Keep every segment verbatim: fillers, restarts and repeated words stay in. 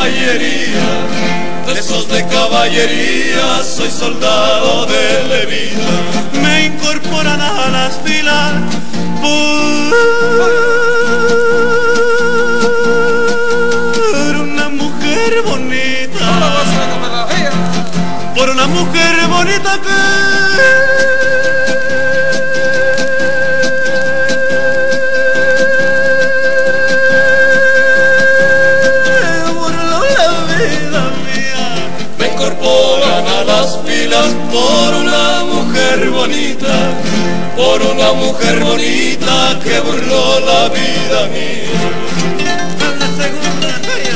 caballería, de esos de caballería, soy soldado de levita. Me incorporan a las filas por una mujer bonita, por una mujer bonita que a las filas por una mujer bonita, por una mujer bonita que burló la vida mía. La segunda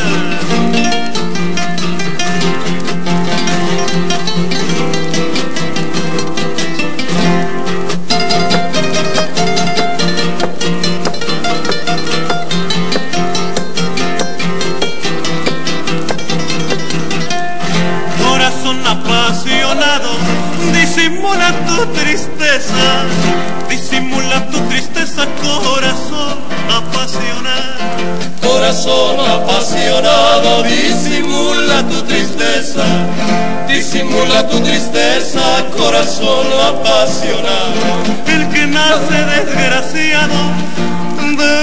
apasionado, disimula tu tristeza, disimula tu tristeza, corazón apasionado. Corazón apasionado, disimula tu tristeza, disimula tu tristeza, corazón apasionado. El que nace desgraciado de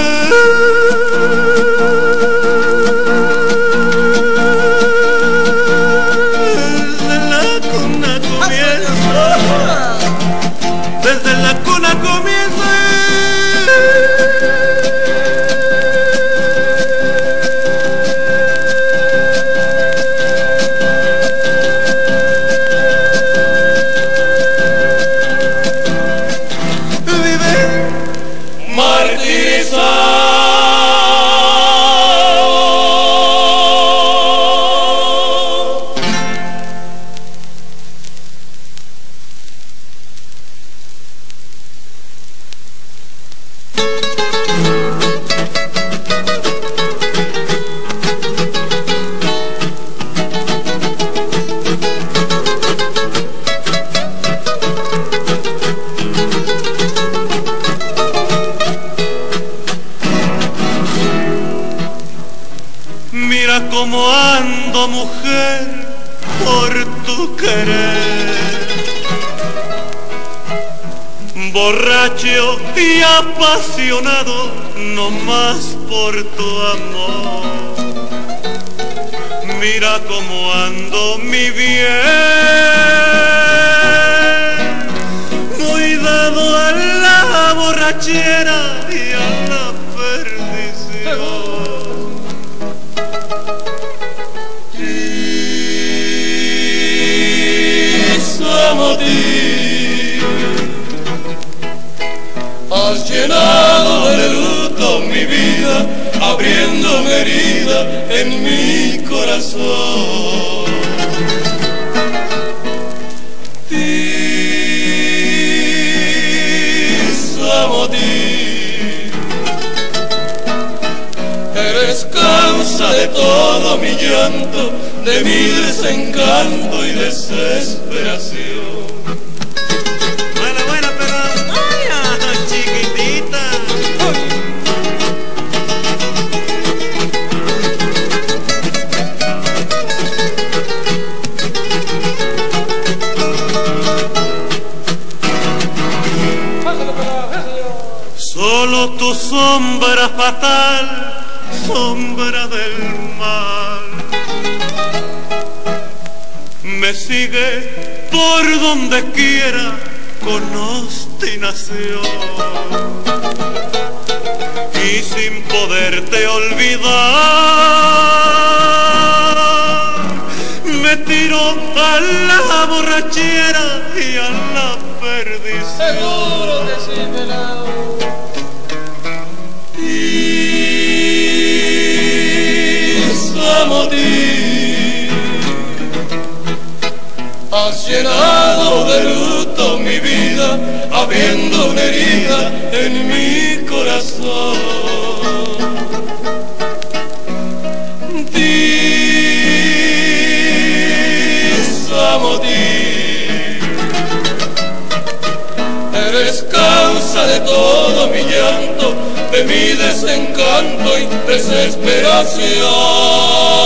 desde la cuna comienza vive martirizado. Mira cómo ando, mujer, por tu querer, borracho y apasionado, no más por tu amor. Mira cómo ando, mi bien, muy dado a la borrachera y a la perdición. Has llenado de luto mi vida, abriendo una herida en mi corazón. Tisamoti, eres causa de todo mi llanto, de mi desencanto y desesperación. Solo tu sombra fatal, sombra del mal, me sigue por donde quiera con obstinación, y sin poderte olvidar me tiro a la borrachera y a la perdición. Seguro que sí, pelado. Tisamoti, has llenado de luto mi vida, abriendo una herida en mi corazón. Tisamoti, eres causa de todo mi llanto, de mi desencanto y desesperación.